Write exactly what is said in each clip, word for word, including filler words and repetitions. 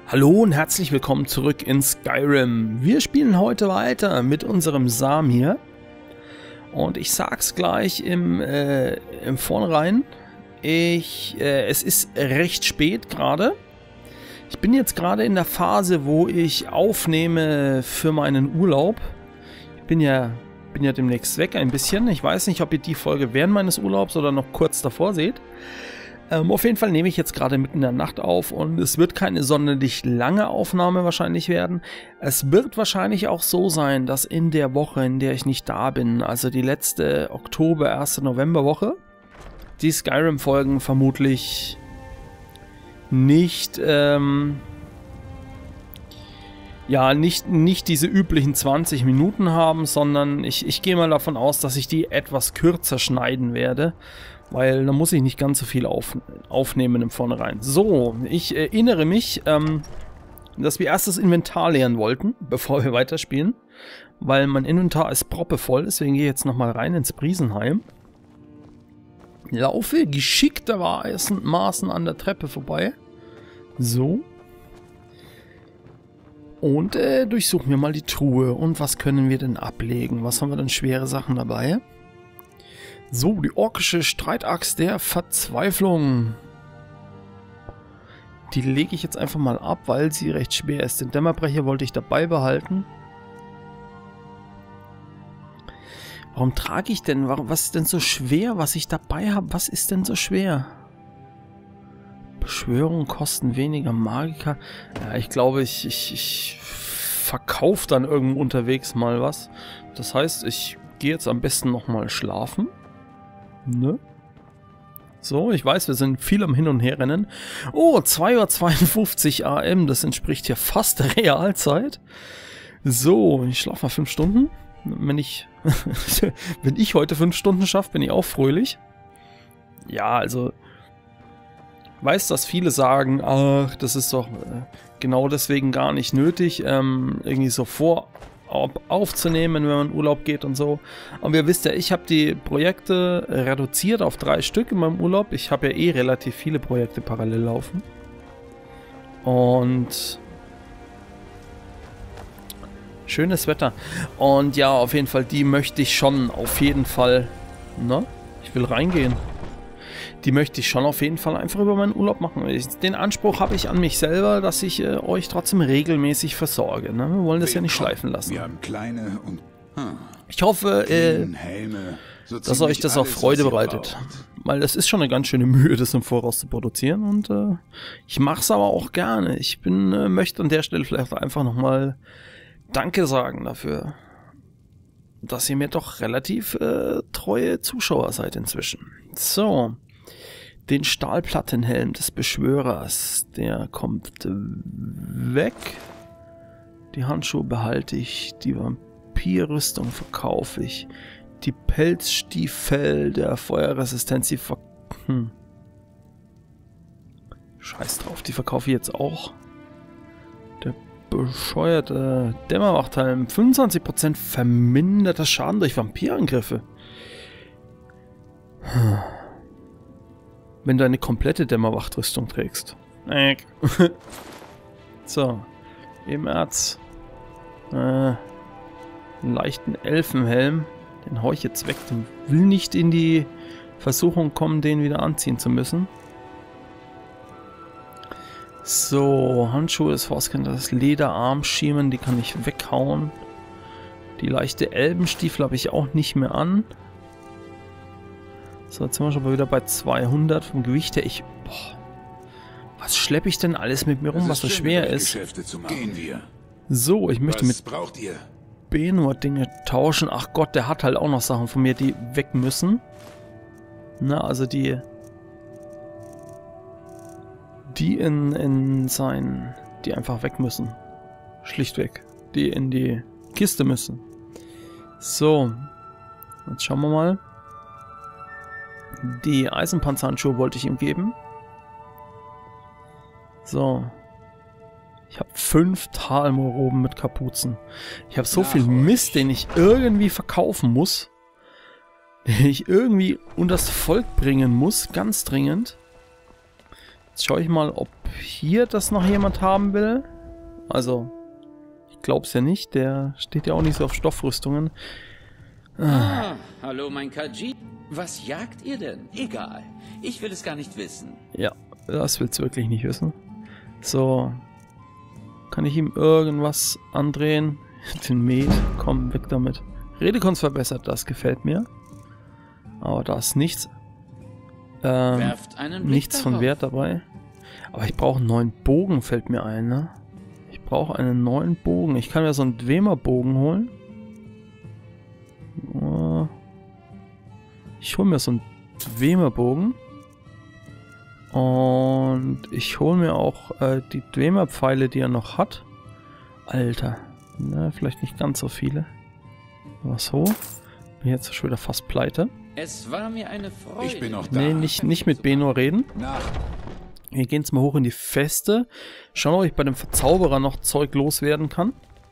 Hallo und herzlich willkommen zurück in Skyrim. Wir spielen heute weiter mit unserem Samir. Und ich sag's gleich im, äh, im Vornherein. Ich, äh, es ist recht spät gerade. Ich bin jetzt gerade in der Phase, wo ich aufnehme für meinen Urlaub. Ich bin ja, bin ja demnächst weg ein bisschen. Ich weiß nicht, ob ihr die Folge während meines Urlaubs oder noch kurz davor seht. Ähm, auf jeden Fall nehme ich jetzt gerade mitten in der Nacht auf und es wird keine sonderlich lange Aufnahme wahrscheinlich werden. Es wird wahrscheinlich auch so sein, dass in der Woche, in der ich nicht da bin, also die letzte Oktober-, erste Novemberwoche, die Skyrim-Folgen vermutlich nicht, ähm, ja, nicht, nicht diese üblichen zwanzig Minuten haben, sondern ich, ich gehe mal davon aus, dass ich die etwas kürzer schneiden werde. Weil da muss ich nicht ganz so viel auf, aufnehmen im Vornherein. So, ich erinnere mich, ähm, dass wir erst das Inventar leeren wollten, bevor wir weiterspielen. Weil mein Inventar ist proppevoll, deswegen gehe ich jetzt nochmal rein ins Briesenheim. Laufe geschicktermaßen an der Treppe vorbei. So. Und äh, durchsuchen wir mal die Truhe. Und was können wir denn ablegen? Was haben wir denn schwere Sachen dabei? So, die orkische Streitaxt der Verzweiflung. Die lege ich jetzt einfach mal ab, weil sie recht schwer ist. Den Dämmerbrecher wollte ich dabei behalten. Warum trage ich denn? Warum, was ist denn so schwer, was ich dabei habe? Was ist denn so schwer? Beschwörung kosten weniger Magiker. Ja, ich glaube, ich, ich, ich verkaufe dann irgendwo unterwegs mal was. Das heißt, ich gehe jetzt am besten nochmal schlafen. Ne? So, ich weiß, wir sind viel am Hin- und Herrennen. Oh, zwei Uhr zweiundfünfzig A M, das entspricht hier fast der Realzeit. So, ich schlafe mal fünf Stunden. Wenn ich, wenn ich heute fünf Stunden schaffe, bin ich auch fröhlich. Ja, also, ich weiß, dass viele sagen, ach, das ist doch äh, genau deswegen gar nicht nötig, ähm, irgendwie so vor aufzunehmen, wenn man in Urlaub geht und so. Aber ihr wisst ja, ich habe die Projekte reduziert auf drei Stück in meinem Urlaub. Ich habe ja eh relativ viele Projekte parallel laufen. Und schönes Wetter. Und ja, auf jeden Fall, die möchte ich schon auf jeden Fall, ne? Ich will reingehen. Die möchte ich schon auf jeden Fall einfach über meinen Urlaub machen. Den Anspruch habe ich an mich selber, dass ich äh, euch trotzdem regelmäßig versorge. Ne? Wir wollen das ja nicht schleifen lassen. Wir haben kleine und hm, ich hoffe, äh, Helme, so dass euch das auch Freude bereitet. Weil das ist schon eine ganz schöne Mühe, das im Voraus zu produzieren. Und äh, ich mache es aber auch gerne. Ich bin, äh, möchte an der Stelle vielleicht einfach nochmal Danke sagen dafür, dass ihr mir doch relativ äh, treue Zuschauer seid inzwischen. So. Den Stahlplattenhelm des Beschwörers, der kommt weg. Die Handschuhe behalte ich, die Vampirrüstung verkaufe ich. Die Pelzstiefel der Feuerresistenz, die ver... Hm. Scheiß drauf, die verkaufe ich jetzt auch. Der bescheuerte Dämmerwachthelm, fünfundzwanzig Prozent verminderter Schaden durch Vampirangriffe. Hm. Wenn du eine komplette Dämmerwachtrüstung trägst. So. Im Erz. Äh, einen leichten Elfenhelm. Den hau ich jetzt weg. Den will nicht in die Versuchung kommen, den wieder anziehen zu müssen. So. Handschuhe des Forstkämpfers. Lederarmschiemen. Die kann ich weghauen. Die leichte Elbenstiefel habe ich auch nicht mehr an. So, jetzt sind wir schon mal wieder bei zweihundert vom Gewicht her. Ich, boah, was schleppe ich denn alles mit mir rum, was so schwer ist? Gehen wir. So, ich möchte Was mit braucht ihr? Benur Dinge tauschen. Ach Gott, der hat halt auch noch Sachen von mir, die weg müssen. Na, also die, die in, in sein, die einfach weg müssen. Schlichtweg. Die in die Kiste müssen. So, jetzt schauen wir mal. Die Eisenpanzerhandschuhe wollte ich ihm geben. So. Ich habe fünf Talmoroben mit Kapuzen. Ich habe so Nach viel Mist, euch. den ich irgendwie verkaufen muss. Den ich irgendwie unters Volk bringen muss. Ganz dringend. Jetzt schaue ich mal, ob hier das noch jemand haben will. Also, ich glaube es ja nicht. Der steht ja auch nicht so auf Stoffrüstungen. Ah, hallo mein Khajiit. Was jagt ihr denn? Egal. Ich will es gar nicht wissen. Ja, das willst du wirklich nicht wissen. So. Kann ich ihm irgendwas andrehen? Den Met. Komm, weg damit. Redekunst verbessert, das gefällt mir. Aber da ist nichts. Ähm, Werft einen Blick nichts von darauf. Wert dabei. Aber ich brauche einen neuen Bogen, fällt mir ein, ne? Ich brauche einen neuen Bogen. Ich kann mir so einen Dwemer-Bogen holen. Oh. Ich hole mir so einen Dwemer-Bogen. Und ich hole mir auch äh, die Dwemer-Pfeile, die er noch hat. Alter. Ne, vielleicht nicht ganz so viele. Aber so. Bin jetzt schon wieder fast pleite. Es war mir eine Freude. Ich bin noch da. Nee, nicht, nicht mit Benor reden. Nach. Wir gehen jetzt mal hoch in die Feste. Schauen, ob ich bei dem Verzauberer noch Zeug loswerden kann.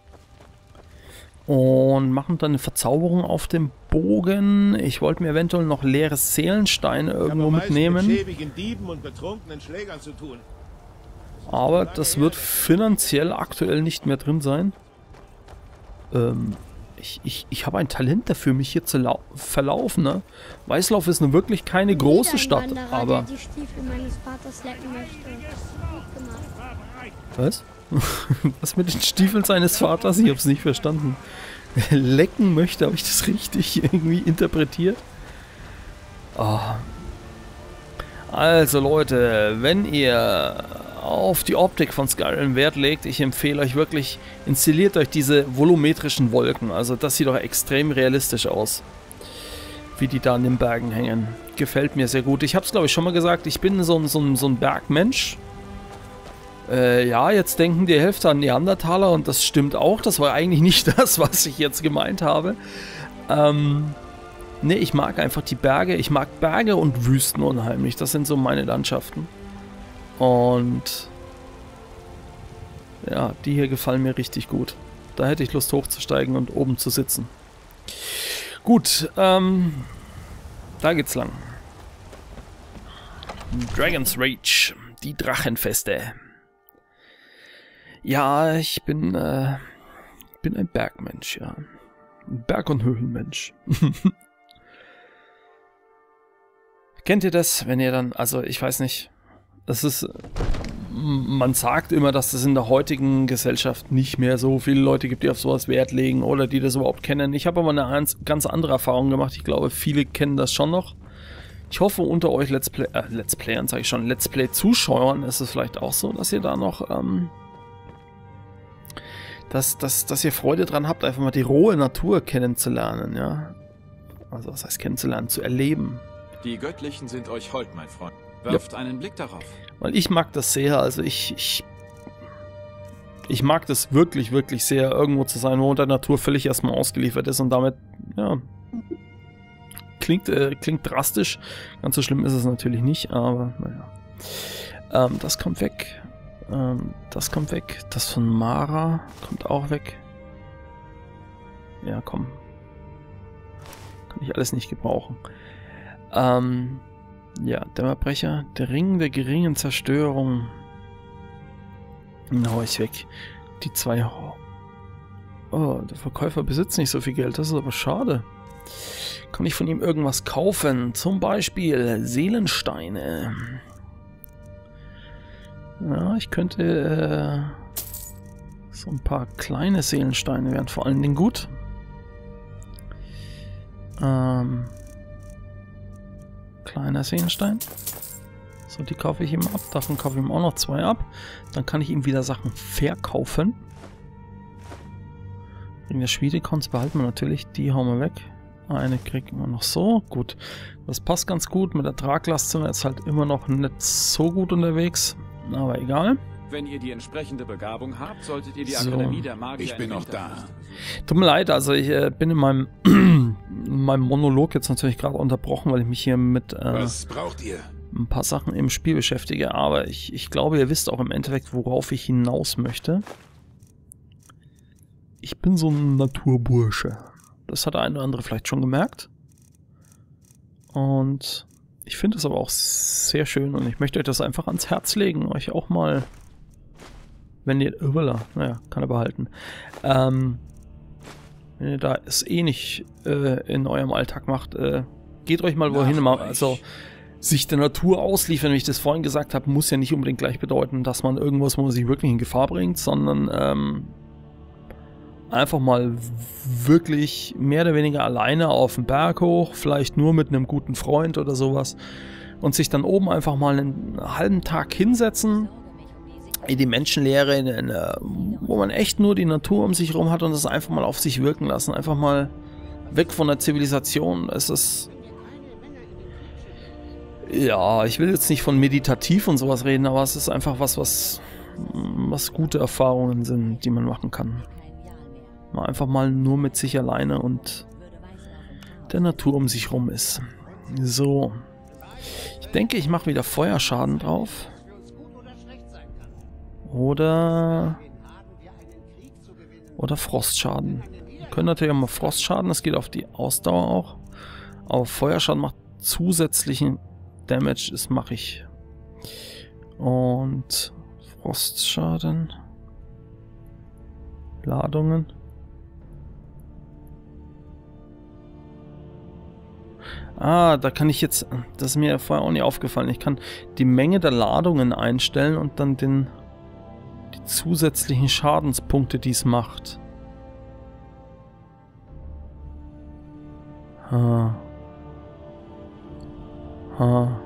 Und machen dann eine Verzauberung auf dem Bogen. Ich wollte mir eventuell noch leere Seelensteine irgendwo mitnehmen. Mit schäbigen Dieben und betrunkenen Schlägern zu tun. Aber das wird finanziell aktuell nicht mehr drin sein. Ähm, ich ich, ich habe ein Talent dafür, mich hier zu verlaufen. Ne? Weißlauf ist nun wirklich keine große Wieder ein Stadt, Wanderer, aber... der die Stiefel meines Vaters lecken möchte. Gut gemacht. Was? Was mit den Stiefeln seines Vaters? Ich hab's nicht verstanden. Lecken möchte, habe ich das richtig irgendwie interpretiert? Oh. Also Leute, wenn ihr auf die Optik von Skyrim Wert legt, ich empfehle euch wirklich, installiert euch diese volumetrischen Wolken. Also das sieht doch extrem realistisch aus, wie die da an den Bergen hängen. Gefällt mir sehr gut. Ich habe es glaube ich schon mal gesagt, ich bin so ein, so ein, so ein Bergmensch. Äh, ja, jetzt denken die Hälfte an Neandertaler und das stimmt auch. Das war eigentlich nicht das, was ich jetzt gemeint habe. Ähm, ne, ich mag einfach die Berge. Ich mag Berge und Wüsten unheimlich. Das sind so meine Landschaften. Und ja, die hier gefallen mir richtig gut. Da hätte ich Lust hochzusteigen und oben zu sitzen. Gut, ähm, da geht's lang. Dragon's Rage, die Drachenfeste. Ja, ich bin, äh, bin ein Bergmensch, ja. Ein Berg- und Höhlenmensch. Kennt ihr das, wenn ihr dann, also ich weiß nicht, das ist, man sagt immer, dass es in der heutigen Gesellschaft nicht mehr so viele Leute gibt, die auf sowas Wert legen oder die das überhaupt kennen. Ich habe aber eine ganz andere Erfahrung gemacht. Ich glaube, viele kennen das schon noch. Ich hoffe, unter euch Let's Play, äh, Let's Playern, sage ich schon, Let's Play-Zuschauern ist es vielleicht auch so, dass ihr da noch, ähm, dass, dass, dass ihr Freude dran habt, einfach mal die rohe Natur kennenzulernen, ja. Also, was heißt kennenzulernen? Zu erleben. Die Göttlichen sind euch hold, mein Freund. Werft ja. einen Blick darauf. Weil ich mag das sehr, also ich, ich, ich mag das wirklich, wirklich sehr, irgendwo zu sein, wo der Natur völlig erstmal ausgeliefert ist und damit, ja, klingt, äh, klingt drastisch. Ganz so schlimm ist es natürlich nicht, aber naja. Ähm, das kommt weg. Ähm, das kommt weg. Das von Mara kommt auch weg. Ja, komm. Kann ich alles nicht gebrauchen. Ähm, ja, Dämmerbrecher. Der Ring der geringen Zerstörung. Den hau ich weg. Die zwei... Oh, der Verkäufer besitzt nicht so viel Geld. Das ist aber schade. Kann ich von ihm irgendwas kaufen? Zum Beispiel Seelensteine. Ja, ich könnte... Äh, so ein paar kleine Seelensteine wären vor allen Dingen gut. Ähm... Kleiner Seelenstein. So, die kaufe ich ihm ab. Davon kaufe ich ihm auch noch zwei ab. Dann kann ich ihm wieder Sachen verkaufen. Wegen der Schmiedekunst behalten wir natürlich. Die hauen wir weg. Eine kriegen wir noch so. Gut. Das passt ganz gut. Mit der Traglast sind wir jetzt halt immer noch nicht so gut unterwegs. Aber egal. Wenn ihr die entsprechende Begabung habt, solltet ihr die So. Akademie der Magier... Ich bin in noch Winterfest da. besuchen. Tut mir leid, also ich äh, bin in meinem, in meinem Monolog jetzt natürlich gerade unterbrochen, weil ich mich hier mit äh, Was braucht ihr? ein paar Sachen im Spiel beschäftige. Aber ich, ich glaube, ihr wisst auch im Endeffekt, worauf ich hinaus möchte. Ich bin so ein Naturbursche. Das hat der eine oder andere vielleicht schon gemerkt. Und Ich finde es aber auch sehr schön und ich möchte euch das einfach ans Herz legen, euch auch mal, wenn ihr, Überla, naja, kann er behalten, ähm, wenn ihr da es eh nicht äh, in eurem Alltag macht, äh, geht euch mal wohin, mal, also sich der Natur ausliefern, wie ich das vorhin gesagt habe, muss ja nicht unbedingt gleich bedeuten, dass man irgendwas, wo man sich wirklich in Gefahr bringt, sondern ähm, einfach mal wirklich mehr oder weniger alleine auf den Berg hoch, vielleicht nur mit einem guten Freund oder sowas und sich dann oben einfach mal einen halben Tag hinsetzen in die Menschenleere, in eine, wo man echt nur die Natur um sich herum hat und das einfach mal auf sich wirken lassen, einfach mal weg von der Zivilisation. Es ist, ja, ich will jetzt nicht von meditativ und sowas reden, aber es ist einfach was, was, was gute Erfahrungen sind, die man machen kann. Mal einfach mal nur mit sich alleine und der Natur um sich rum ist. So. Ich denke, ich mache wieder Feuerschaden drauf. Oder... Oder Frostschaden. Wir können natürlich auch mal Frostschaden, das geht auf die Ausdauer auch. Aber Feuerschaden macht zusätzlichen Damage, das mache ich. Und Frostschaden. Ladungen. Ah, da kann ich jetzt, das ist mir vorher auch nicht aufgefallen, ich kann die Menge der Ladungen einstellen und dann den, die zusätzlichen Schadenspunkte, die es macht. Ha. Ha.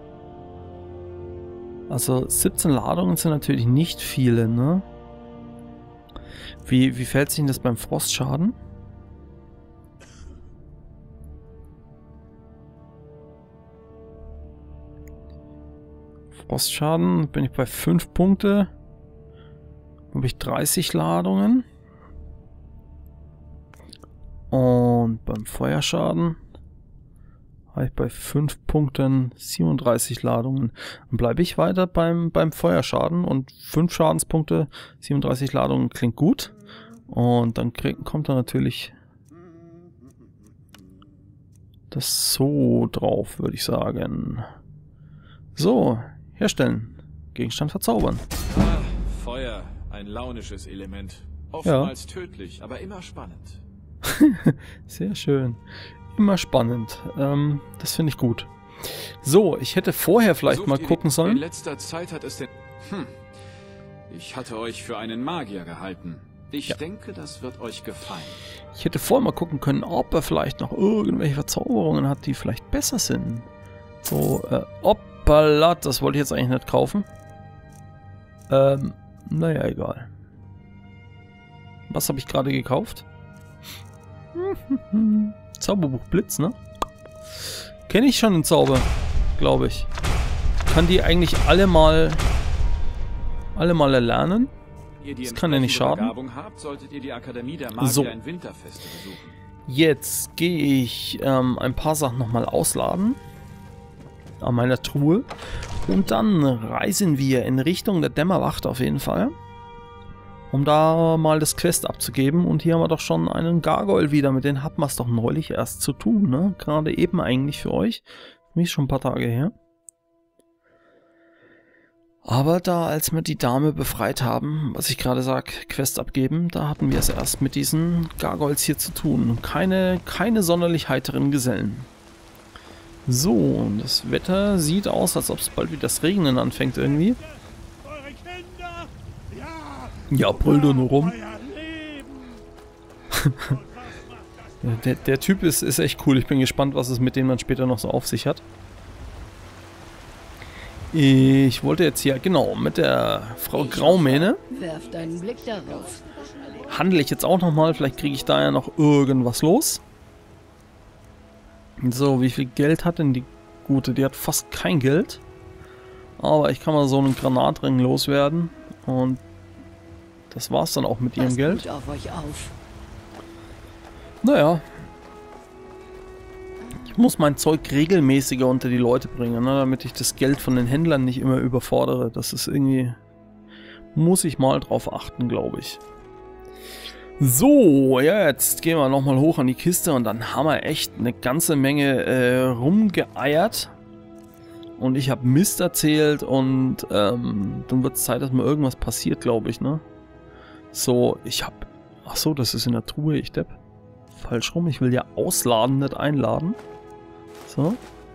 Also siebzehn Ladungen sind natürlich nicht viele, ne? Wie, wie fällt sich denn das beim Frostschaden? Frostschaden bin ich bei fünf Punkte. Habe ich dreißig Ladungen. Und beim Feuerschaden habe ich bei fünf Punkten siebenunddreißig Ladungen. Dann bleibe ich weiter beim, beim Feuerschaden und fünf Schadenspunkte, siebenunddreißig Ladungen klingt gut. Und dann krieg, kommt da natürlich das so drauf, würde ich sagen. So. Herstellen. Gegenstand verzaubern. Ah, Feuer, ein launisches Element. Oftmals ja. Tödlich, aber immer spannend. Sehr schön. Immer spannend. Ähm, das finde ich gut. So, ich hätte vorher vielleicht Versucht mal gucken sollen. In letzter Zeit hat es den... Hm. Ich hatte euch für einen Magier gehalten. Ich ja. denke, das wird euch gefallen. Ich hätte vorher mal gucken können, ob er vielleicht noch irgendwelche Verzauberungen hat, die vielleicht besser sind. So, äh, ob Ballad, das wollte ich jetzt eigentlich nicht kaufen. Ähm, naja, egal. Was habe ich gerade gekauft? Zauberbuch Blitz, ne? Kenne ich schon den Zauber, glaube ich. Kann die eigentlich alle mal alle mal erlernen? Das kann ja nicht schaden. Habt, solltet ihr die Akademie der Magier so. in Winterfeste besuchen. Jetzt gehe ich ähm, ein paar Sachen nochmal ausladen. An meiner Truhe. Und dann reisen wir in Richtung der Dämmerwacht auf jeden Fall. Um da mal das Quest abzugeben. Und hier haben wir doch schon einen Gargoyle wieder. Mit denen hat man es doch neulich erst zu tun, ne? Gerade eben eigentlich für euch. Für mich schon ein paar Tage her. Aber da, als wir die Dame befreit haben, was ich gerade sage, Quest abgeben, da hatten wir es erst mit diesen Gargoyles hier zu tun. Keine, keine sonderlich heiteren Gesellen. So, und das Wetter sieht aus, als ob es bald wieder das Regnen anfängt irgendwie. Ja, brüll doch nur rum. der, der Typ ist, ist echt cool. Ich bin gespannt, was es mit dem dann später noch so auf sich hat. Ich wollte jetzt hier, genau, mit der Frau Graumähne. Werft einen Blick darauf. Handle ich jetzt auch nochmal. Vielleicht kriege ich da ja noch irgendwas los. So, wie viel Geld hat denn die Gute? Die hat fast kein Geld. Aber ich kann mal so einen Granatring loswerden. Und das war's dann auch mit ihrem Passt Geld. gut auf euch auf. Naja. Ich muss mein Zeug regelmäßiger unter die Leute bringen, ne, damit ich das Geld von den Händlern nicht immer überfordere. Das ist irgendwie... Muss ich mal drauf achten, glaube ich. So, ja, jetzt gehen wir nochmal hoch an die Kiste und dann haben wir echt eine ganze Menge äh, rumgeeiert. Und ich habe Mist erzählt und ähm, dann wird es Zeit, dass mir irgendwas passiert, glaube ich, ne? So, ich habe... Ach so, das ist in der Truhe, ich depp. Falsch rum, ich will ja ausladen, nicht einladen. So.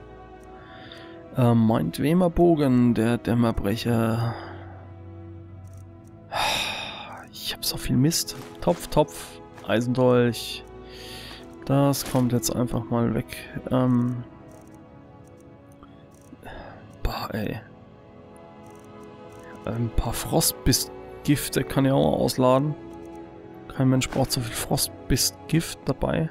Ähm, mein Dwemerbogen, der Dämmerbrecher. Ich habe so viel Mist. Topf, Topf, Eisendolch. Das kommt jetzt einfach mal weg. Ähm... Bah, ey. Ein paar Frostbissgifte kann ich auch ausladen. Kein Mensch braucht so viel Frostbissgift dabei.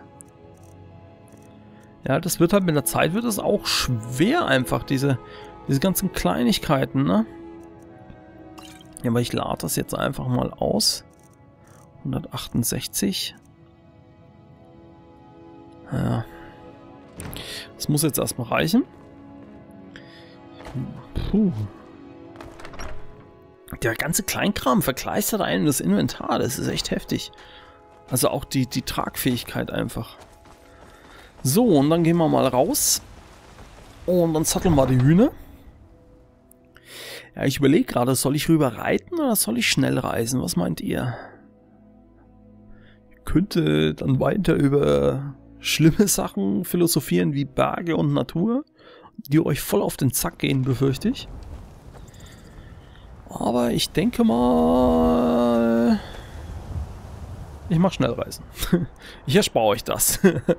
Ja, das wird halt mit der Zeit wird es auch schwer einfach, diese, diese ganzen Kleinigkeiten, ne? Ja, aber ich lade das jetzt einfach mal aus. hundertachtundsechzig. Ja. Das muss jetzt erstmal reichen. Puh. Der ganze Kleinkram verkleistert einen das Inventar. Das ist echt heftig. Also auch die, die Tragfähigkeit einfach. So, und dann gehen wir mal raus. Und dann satteln wir die Hühner. Ja, ich überlege gerade, soll ich rüber reiten oder soll ich schnell reisen? Was meint ihr? Ich könnte dann weiter über schlimme Sachen philosophieren wie Berge und Natur, die euch voll auf den Zack gehen, befürchte ich. Aber ich denke mal... Ich mache Schnellreisen. Ich erspare euch das.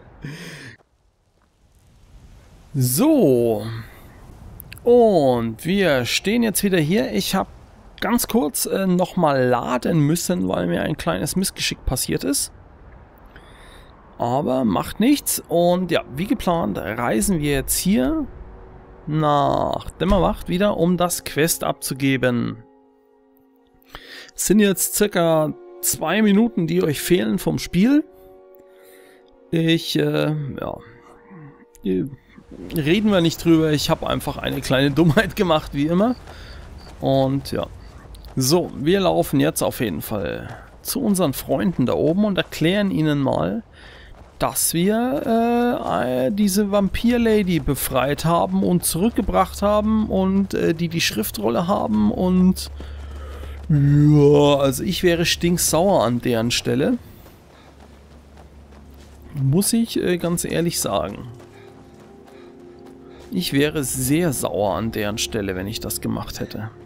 So. Und wir stehen jetzt wieder hier. Ich habe ganz kurz äh, nochmal laden müssen, weil mir ein kleines Missgeschick passiert ist. Aber macht nichts. Und ja, wie geplant reisen wir jetzt hier nach Dämmerwacht wieder, um das Quest abzugeben. Es sind jetzt circa zwei Minuten, die euch fehlen vom Spiel. Ich, äh, ja, reden wir nicht drüber. Ich habe einfach eine kleine Dummheit gemacht, wie immer. Und ja, so, wir laufen jetzt auf jeden Fall zu unseren Freunden da oben und erklären ihnen mal, dass wir äh, diese Vampir-Lady befreit haben und zurückgebracht haben und äh, die die Schriftrolle haben und ja, also ich wäre stinksauer an deren Stelle. Muss ich äh, ganz ehrlich sagen. Ich wäre sehr sauer an deren Stelle, wenn ich das gemacht hätte.